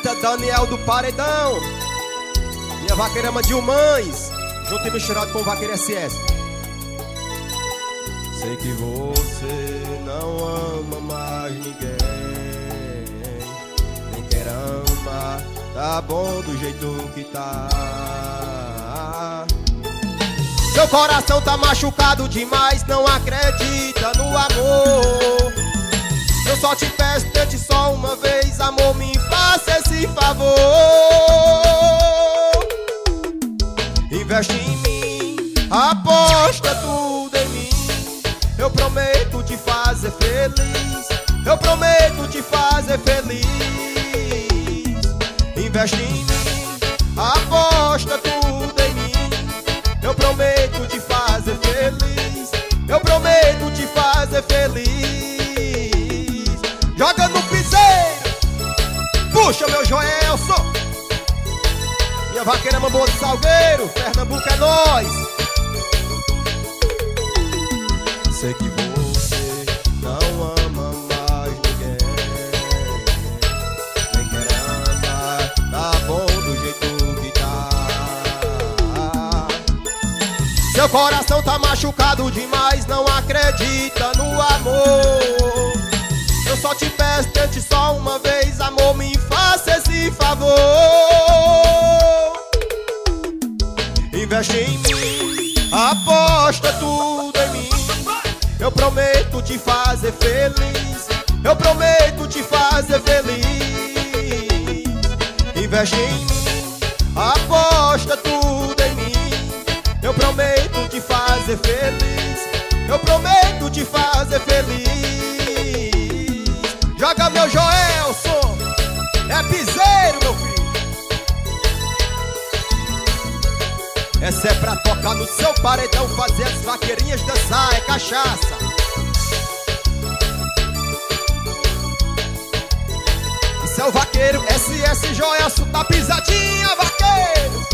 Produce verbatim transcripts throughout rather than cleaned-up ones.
Eita, Daniel do Paredão. Minha vaqueirama de Humães, junto e misturado com o Vaqueiro S S. Sei que você não ama mais ninguém, nem quer amar, tá bom do jeito que tá. Seu coração tá machucado demais, não acredita no amor. Eu só te peço, tente só uma vez, amor, me faça esse favor. Investe em mim, aposta tudo em mim. Eu prometo te fazer feliz, eu prometo te fazer feliz. Investe em mim, aposta tudo em mim. Eu prometo te fazer feliz, eu prometo te fazer feliz. Joga no piseiro, puxa meu Joelson. Minha vaqueirama boa de Salgueiro, Pernambuco é nóis. Sei que você não ama mais ninguém, nem quer amar, tá bom do jeito que tá. Seu coração tá machucado demais, não acredita no amor. Eu só te peço, tente só uma vez, amor, me faça esse favor. Investe em mim, aposta tudo em mim. Eu prometo te fazer feliz, eu prometo te fazer feliz. Investe em mim, aposta tudo em mim. Eu prometo te fazer feliz, eu prometo te fazer feliz. Joga meu Joelson, é piseiro meu filho. Essa é pra tocar no seu paredão, fazer as vaqueirinhas dançar, é cachaça. Esse é o vaqueiro S S Joelson da pisadinha, vaqueiro.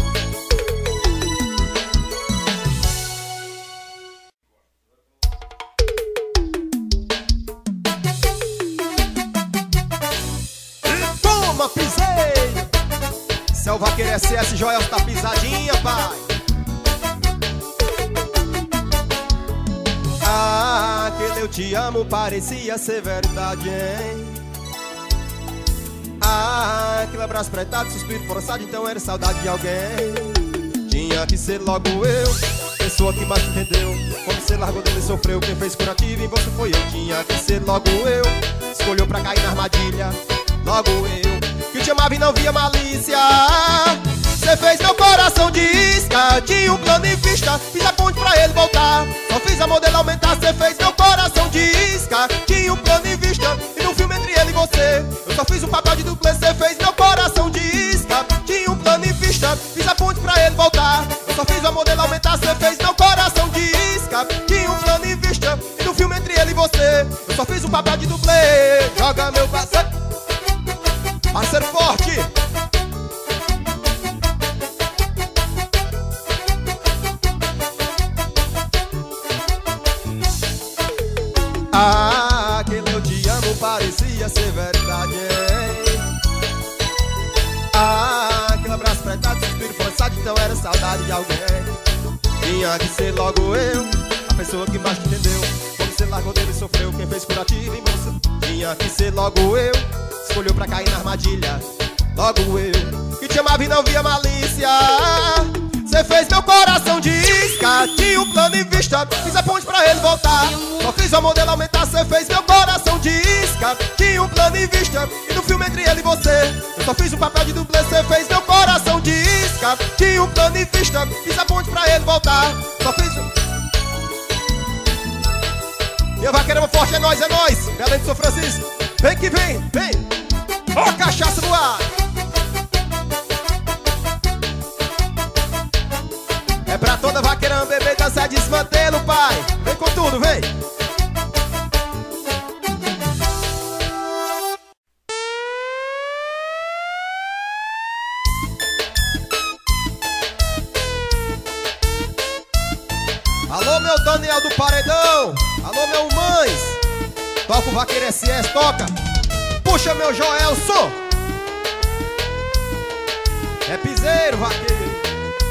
Toma, piseiro. Esse é o vaqueiro S S Joelson da pisadinha, pai. Ah, aquele eu te amo parecia ser verdade, hein? Ah, aquele abraço apertado, suspiro forçado, então era saudade de alguém. Tinha que ser logo eu, pessoa que mais entendeu. Quando você largou dele sofreu, quem fez curativo em você foi eu. Tinha que ser logo eu, escolheu pra cair na armadilha. Logo eu, que te amava e não via malícia. Cê fez meu coração de isca, tinha um plano em vista, fiz a ponte pra ele voltar. Só fiz a modelo aumentar, cê fez meu coração de isca, tinha um plano em vista, e no filme entre ele e você, eu só fiz um papel de dublê. Cê fez meu coração de isca, tinha um plano em vista, fiz a ponte pra ele voltar. Eu só fiz a modelo aumentar, cê fez meu coração de isca, tinha um plano em vista, e no filme entre ele e você, eu só fiz um papel de dublê. Joga meu parceiro, parceiro forte. Ah, aquele eu te amo parecia ser verdade, hein? Ah, aquele abraço apertado, suspiro forçado, então era saudade de alguém. Tinha que ser logo eu, a pessoa que mais te entendeu. Quando você largou dele sofreu, quem fez curativo em você. Tinha que ser logo eu, escolheu pra cair na armadilha. Logo eu, que te amava e não via malícia. Cê fez meu coração de isca, tinha um plano em vista, fiz a ponte pra ele voltar. Só fiz o modelo aumentar, cê fez meu coração de isca, tinha um plano em vista, e no filme entre ele e você, eu só fiz um papel de dublê. Cê fez meu coração de isca, tinha um plano em vista, fiz a ponte pra ele voltar. Só fiz um... Minha vaqueira forte é nóis, é nóis. Belém de São Francisco, vem que vem, vem. Ó, oh, cachaça no ar. É pra toda vaqueirão, bebê, dançar, desmantelo, pai. Vem com tudo, vem. Alô, meu Daniel do Paredão. Alô, meu Mães. Toca o vaqueiro S S, toca. Puxa, meu Joelson. É piseiro, vaqueiro.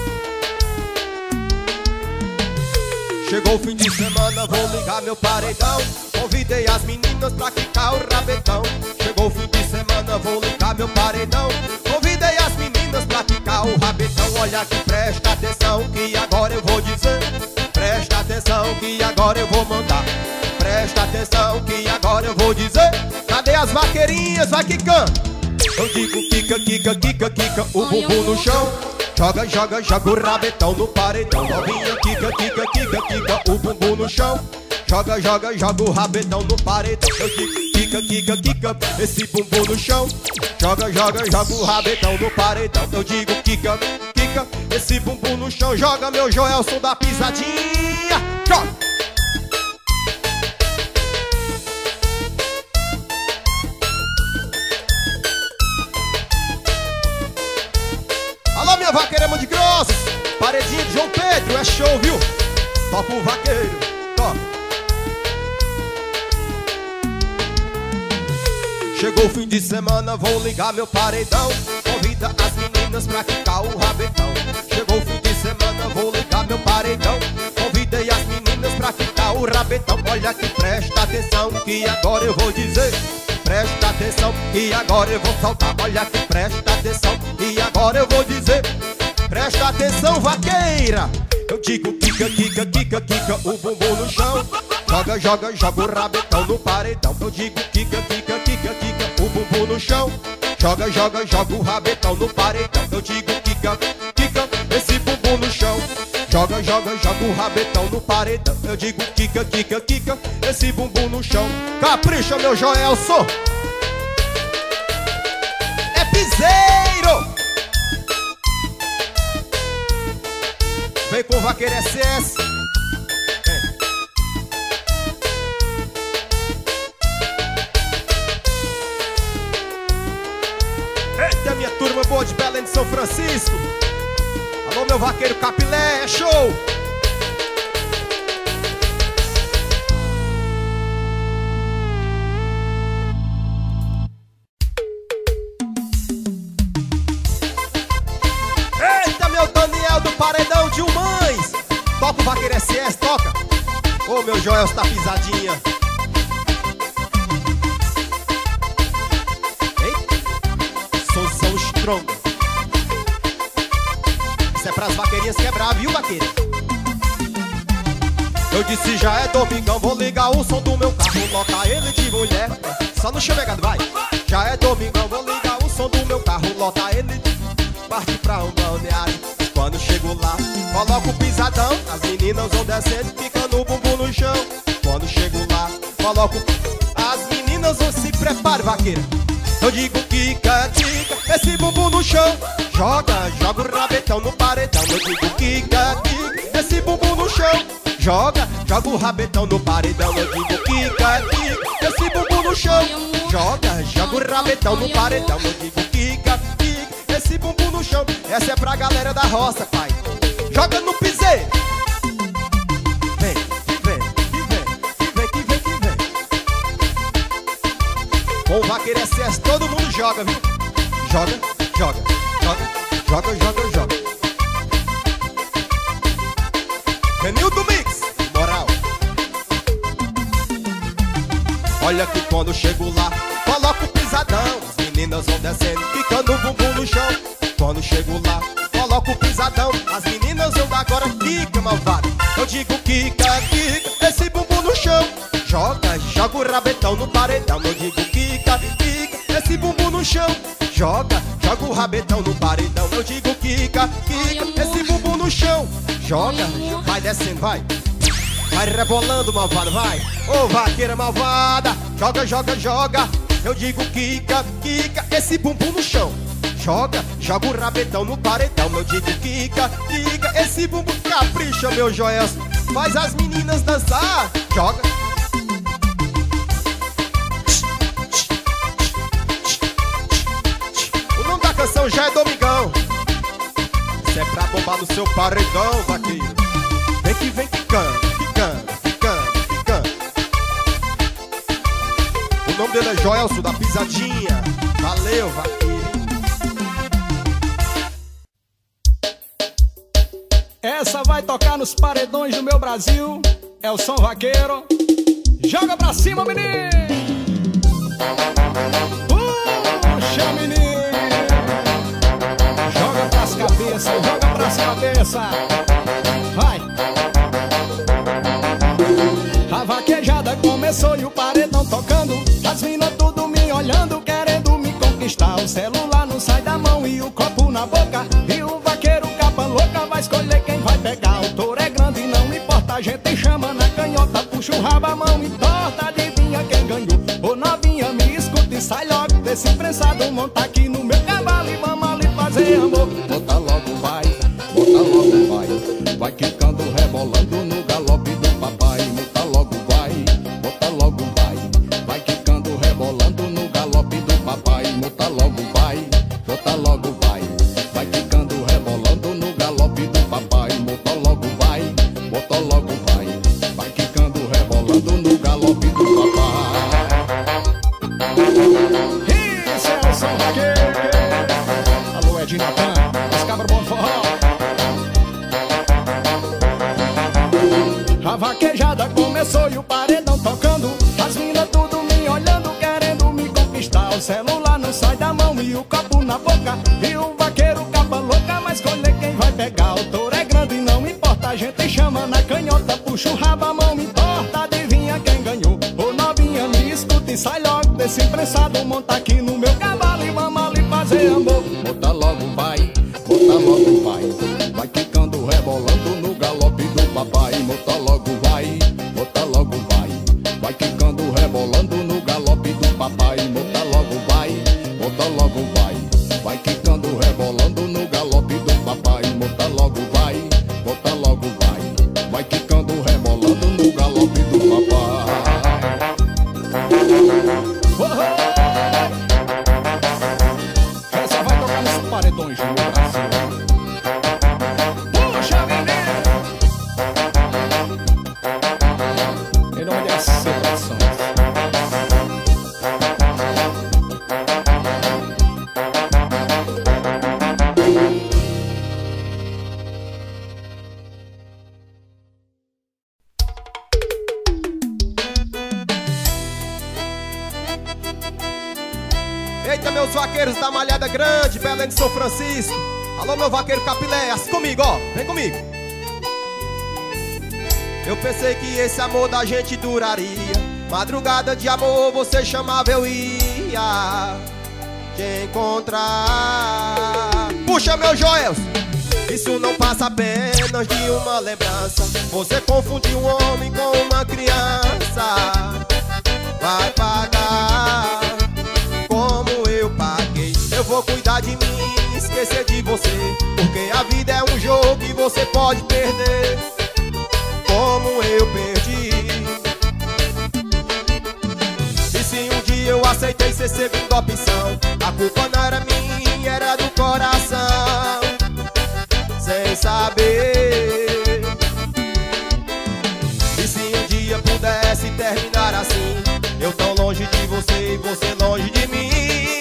Chegou o fim de semana, vou ligar meu paredão. Convidei as meninas pra quicar o rabetão. Chegou o fim de semana, vou ligar meu paredão. Convidei as meninas pra quicar o rabetão. Olha que presta atenção que agora eu vou dizer. Presta atenção que agora eu vou mandar. Presta atenção que agora eu vou dizer. Cadê as vaqueirinhas? Vai quicando. Eu digo quica, quica, quica, quica o bumbum no chão. Joga, joga, joga o rabetão no paredão. Novinha, quica, quica, quica, quica o bumbum no chão. Joga, joga, joga o rabetão no paredão. Eu digo quica, quica, quica esse bumbum no chão. Joga, joga, joga o rabetão no paredão. Eu digo quica, quica esse bumbum no chão. Joga meu Joelson da pisadinha. Joga. Alô, minha vaqueira de Grossos, paredinha de João Pedro, é show, viu? Toca o vaqueiro, toca. Chegou o fim de semana, vou ligar meu paredão. Convida as meninas pra quicar o rabetão. Chegou o fim de semana, vou ligar meu paredão. Convidei as meninas pra quicar o rabetão. Olha que presta atenção que agora eu vou dizer. Presta atenção que agora eu vou saltar. Olha que presta atenção e agora eu vou dizer. Presta atenção, vaqueira. Eu digo quica, quica, quica, quica o bumbum no chão. Joga, joga, joga o rabetão no paredão. Eu digo quica, quica, quica, quica o bumbum no chão. Joga, joga, joga o rabetão no paredão. Eu digo quica, quica esse bumbum no chão. Joga, joga, joga o rabetão no paredão. Eu digo quica, quica, quica esse bumbum no chão. Capricha, meu Joelson. É piseiro. Vem com o vaqueiro S S. Eita, minha turma boa de Belém de São Francisco. Alô, meu vaqueiro Capilé, é show. Eita, meu Daniel do Paredão de Humães. Toca o vaqueiro S S, toca. Ô, meu Joel, tá pisadinha. Eita, Sozão Strong. Isso é pras vaqueirinhas quebrar, viu, vaqueira? Eu disse já é domingão, vou ligar o som do meu carro, lotar ele de mulher. Só no chamegado, vai. Já é domingão, vou ligar o som do meu carro, lotar ele de... Parte pra um balneário. Quando chego lá, coloco o pisadão. As meninas vão descendo, fica no bumbum no chão. Quando chego lá, coloco... As meninas vão se preparar, vaqueira. Eu digo quica, quica esse bumbum no chão. Joga, joga o rabetão no paredão. Eu digo quica, quica esse bumbum no chão. Joga, joga o rabetão no paredão. Eu digo quica, quica esse bumbum no chão. Joga, joga o rabetão no paredão. Eu digo quica, quica esse bumbum no chão. Essa é pra galera da roça, pai. Joga no piseiro. Vem, que vem, que vem, que vem, que vem, que vem. Com o vaqueiro S S todo mundo joga, viu? Joga, joga, joga, joga, joga, joga. Renildo Mix, moral. Olha que quando chego lá, coloco o pisadão. As meninas vão descendo, ficando o bumbum no chão. Quando chego lá, coloco o pisadão. As meninas vão dar agora, quica, malvado. Eu digo quica, quica esse bumbum no chão. Joga, joga o rabetão no paredão. Eu digo quica, quica esse bumbum no chão. Joga, joga o rabetão no paredão. Eu digo quica, quica esse bumbum no chão. Joga, vai descendo, vai. Vai rebolando, malvado, vai. Ô, vaqueira malvada. Joga, joga, joga. Eu digo quica, quica esse bumbum no chão. Joga, joga o rabetão no paredão. Eu digo quica, quica esse bumbum. Capricha, meu Joel. Faz as meninas dançar. Joga. O nome da canção já é Domingão. Isso é pra bombar no seu paredão, vaqueiro. Vem que vem quicando, quicando, quicando, quicando. O nome dele é Joelson da Pisadinha. Valeu, vaqueiro. Essa vai tocar nos paredões do meu Brasil. É o som vaqueiro. Joga pra cima, menino. Puxa, menino. Joga pras cabeças, joga pras cabeças. Vai. A vaquejada começou e o paredão tocando. As minas tudo me olhando, querendo me conquistar. O celular não sai da mão e o copo na boca. E o vaqueiro capa louca vai escolher quem vai pegar. O touro é grande e não importa, a gente chama na canhota. Puxa o rabo, a mão e torta, adivinha quem ganhou. Ô novinha, me escuta e sai logo desse prensado. Monta aqui no meu cavalo e vamos ali fazer amor. Bota logo vai, bota logo vai. Vai quicando, rebolando no galope do papai. Bota logo vai, bota logo vai. Vai quicando, rebolando no galope do papai. Bota logo vai, bota logo vai. Vai quicando, rebolando no galope do papai. Bota logo vai, bota logo vai. Vai quicando, rebolando no galope do papai. Isso é o som vaqueiro. Alô, Edinho Natan, os cabras bom forró. A vaquejada começou e o paredão tocando. As minas tudo me olhando, querendo me conquistar. O celular não sai da mão e o copo na boca. E o vaqueiro capa louca, mas escolher quem vai pegar. O touro é grande e não importa, a gente chama na canhota. Puxa o rabo, a mão me torta, adivinha quem ganhou. Ô novinha, me escuta e sai logo desse prensado. Monta aqui no meu cavalo e vamos ali fazer amor. Bota logo vai, bota logo vai. Vai quicando, rebolando no galope do papai. Bota logo vai, bota logo vai. Vai quicando, rebolando no galope do papai. Bota logo vai, bota logo vai. Vai quicando, rebolando no galope do papai. Bota logo vai, bota logo vai. Vai quicando, rebolando no galope do papai. Oh, oh! Essa vai tocar nos paredões do meu Brasil. Puxa, menino! Em nome das celebrações. Eita, meus vaqueiros da Malhada Grande, Belém de São Francisco. Alô, meu vaqueiro Capilé, assim comigo, ó, vem comigo. Eu pensei que esse amor da gente duraria. Madrugada de amor, você chamava, eu ia te encontrar. Puxa, meu Joel, isso não passa apenas de uma lembrança. Você confundiu um homem com uma criança. Vai pagar como eu paguei. Eu vou cuidar de mim, esquecer de você, porque a vida é um jogo e você pode perder como eu perdi. E se um dia eu aceitei ser segunda opção, a culpa não era minha, era do coração. Sem saber. E se um dia pudesse terminar assim, eu tão longe de você e você longe de mim.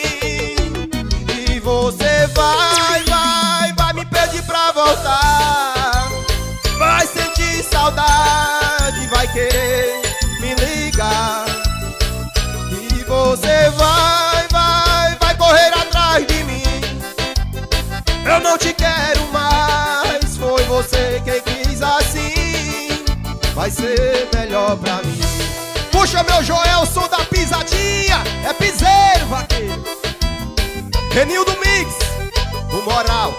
E você vai, vai, vai me pedir pra voltar. Vai sentir saudade, vai querer me ligar. E você vai, vai, vai correr atrás de mim. Eu não te quero mais, foi você quem quis assim. Vai ser melhor pra mim. Puxa, meu Joel, som da pisadinha. É piseiro, vaqueiro. Renildo Mix, o moral.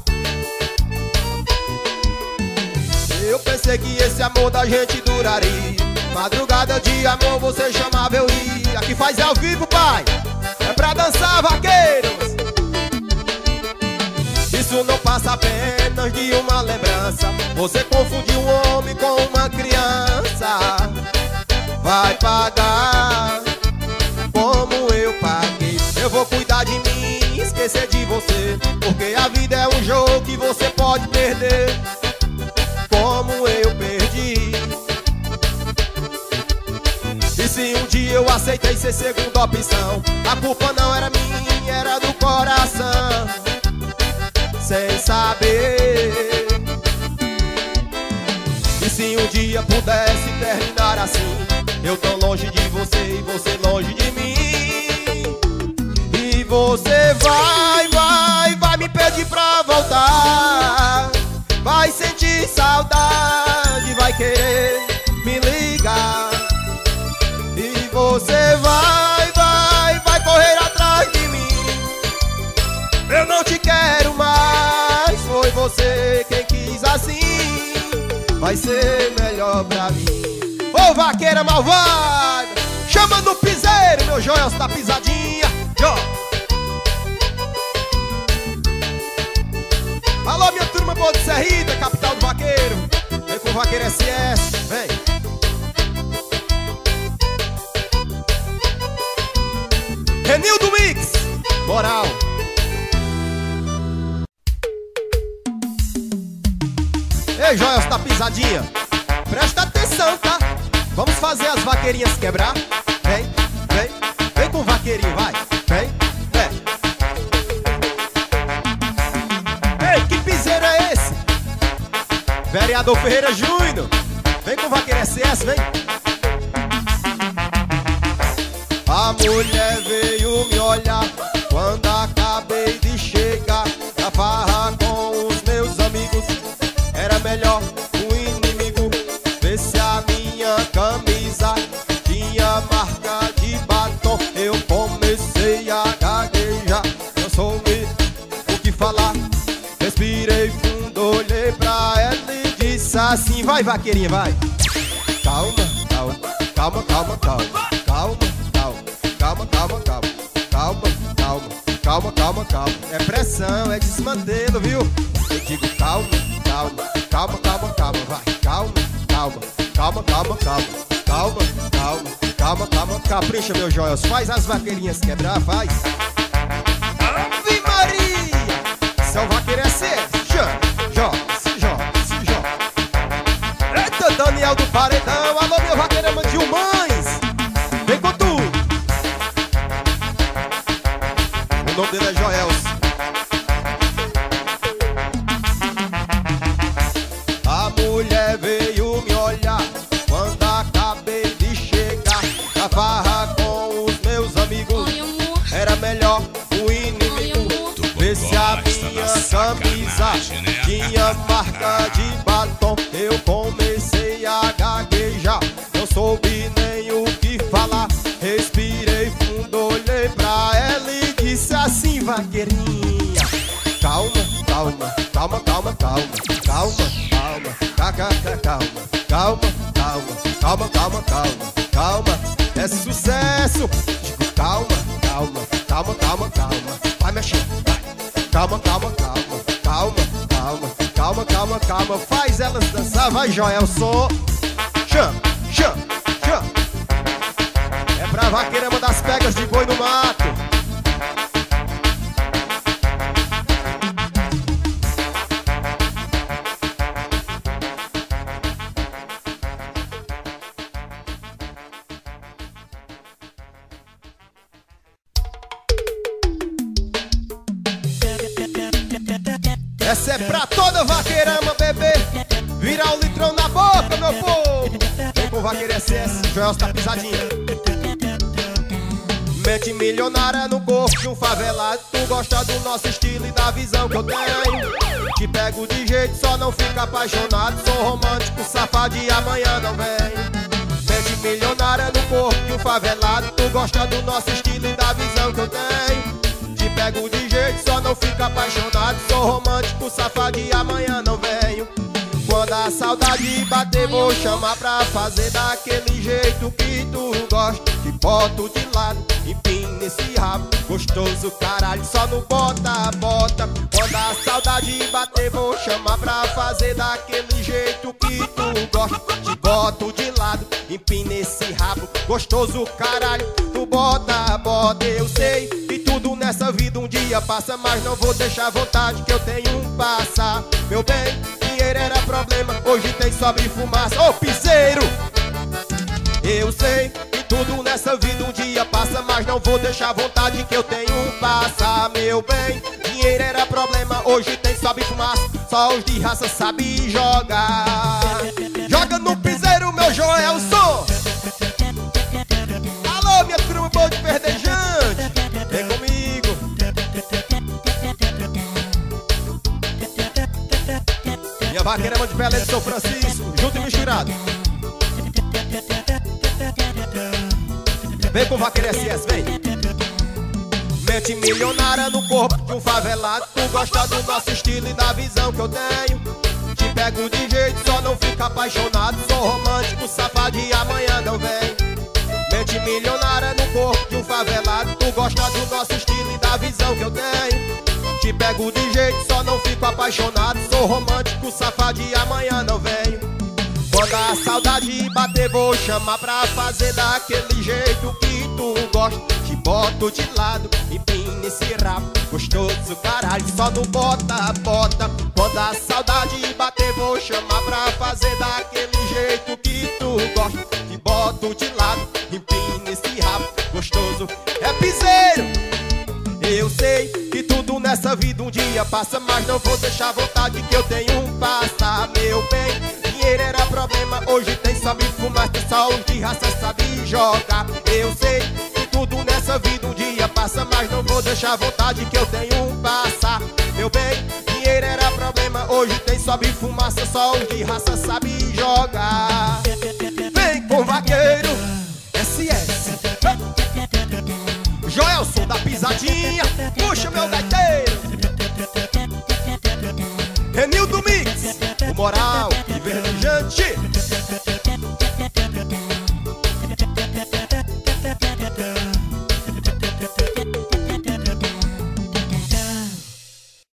Eu pensei que esse amor da gente duraria. Madrugada de amor, você chamava, eu ia. Aqui faz ao vivo, pai. É pra dançar, vaqueiros. Isso não passa apenas de uma lembrança. Você confundiu um homem com uma criança. Vai pagar como eu paguei. Eu vou cuidar de mim, esquecer de você, porque a vida é um jogo que você pode perder como eu perdi. E se um dia eu aceitei ser segunda opção, a culpa não era minha, era do coração. Sem saber. se um dia pudesse terminar assim, eu tão longe de você e você longe de mim. E você vai, vai, vai me pedir pra voltar, vai sentir saudade, vai querer me ligar. E você vai, vai, vai correr atrás de mim. Eu não te quero mais, foi você quem quis assim. Vai ser melhor pra mim. Ô vaqueira malvada, chama no piseiro, meu Joel da pisadinha. Jo. Alô minha turma boa de Serrita, capital do vaqueiro. Vem com o vaqueiro S S, vem. Renildo Mix, moral. Ei, Joel da pisadinha, presta atenção, tá? Vamos fazer as vaqueirinhas quebrar. Vem, vem, vem com o vaqueirinho, vai. Vem, vem. Ei, que piseiro é esse? Vereador Ferreira Júnior, vem com o vaqueiro S S, vem. A mulher veio me olhar quando acabei de chegar na farra com os meus amigos. Era melhor o inimigo ver se a minha camisa tinha marca de batom. Eu comecei a gaguejar, não soube o que falar. Respirei fundo, olhei pra ela e disse assim: vai vaqueirinha, vai. Calma, calma, calma, calma, calma. Calma, calma, calma, calma, calma. Calma, calma, calma, calma, calma. É pressão, é desmantelo, viu? Eu digo calma, calma, calma, calma, calma, vai. Calma, calma, calma, calma, calma. Calma, calma, calma, calma. Capricha, meu Joel, faz as vaqueirinhas quebrar, faz. Ave Maria! São vaqueiros S S, Jô, Jô, se Jô, se Jô. Eita, Daniel do Paredão, alô meu vaqueirama de Humães. Vem com tudo. O nome dele é Joel. A mulher veio me olhar quando acabei de chegar na farra com os meus amigos. Era melhor o inimigo ver se a minha camisa tinha marca de batom. Eu comecei a gaguejar, não soube nem o que falar. Respirei fundo, olhei pra ela e disse assim: vaqueirinha, calma, calma, calma, calma, calma, calma, calma, calma, calma, calma, calma, calma, calma, calma, é sucesso. Digo calma, calma, calma, calma, calma, vai mexer, vai. Calma, calma, calma, calma, calma, calma, calma, calma, faz elas dançar, vai Joel, som. Chama, chama, chama. É pra vaqueirama das pegas de boi no mato. Essa é pra toda vaqueirama, bebê. Virar o litrão na boca, meu povo. Vem com o vaqueiro S S, Joel da pisadinha. Mente milionária no corpo de um favelado. Tu gosta do nosso estilo e da visão que eu tenho. Te pego de jeito, só não fica apaixonado. Sou romântico, safado e amanhã não venho. Mente milionária no corpo de um favelado. Tu gosta do nosso estilo e da visão que eu tenho. Te pego de jeito, só não fica apaixonado. Sou romântico, safado e amanhã não venho. Quando a saudade bater, vou chamar pra fazer daquele jeito que tu gosta. Te boto de lado, empina esse rabo gostoso, caralho, só no bota, bota. Quando a saudade bater, vou chamar pra fazer daquele jeito que tu gosta. Te boto de lado, empina esse rabo gostoso, caralho, tu bota, bota. Eu sei que tudo nessa vida um dia passa, mas não vou deixar a vontade que eu tenho passar. Meu bem, dinheiro era problema, hoje tem sobre fumaça. Ô piseiro, eu sei que Tudo nessa vida um dia passa, mas não vou deixar a vontade que eu tenho passar, meu bem. Dinheiro era problema, hoje tem sobe fumaça, só os de raça sabe jogar. Joga no piseiro, meu Joelson. Alô, minha turma boa de verdejante, vem comigo. Minha vaqueira mão de Belém de São Francisco, junto e misturado. Vem com vaqueira S S, vem. Mente milionária no corpo de um favelado. Tu gosta do nosso estilo e da visão que eu tenho. Te pego de jeito, só não fica apaixonado. Sou romântico, safado e amanhã não vem. Mente milionária no corpo de um favelado. Tu gosta do nosso estilo e da visão que eu tenho. Te pego de jeito, só não fico apaixonado. Sou romântico, safado e amanhã não venho. Quando a saudade bater, vou chamar pra fazer daquele jeito que tu gosta. Te boto de lado, empina esse rabo gostoso, caralho, só no bota, bota. Quando a saudade bater, vou chamar pra fazer daquele jeito que tu gosta. Te boto de lado, empina esse rabo gostoso. É piseiro! Eu sei que tudo nessa vida um dia passa, mas não vou deixar a vontade que eu tenho passar, meu bem. Dinheiro era problema, hoje tem sabe fumar, tem só os de raça sabe jogar. Eu sei que tudo nessa vida um dia passa, mas não vou deixar a vontade que eu tenho passar, meu bem. Dinheiro era problema, hoje tem sobe fumaça, só os de raça sabe jogar. Vem com vaqueiro S S, Joelson da pisadinha, puxa meu gaiteiro. Renildo Mix, o moral e verdejante.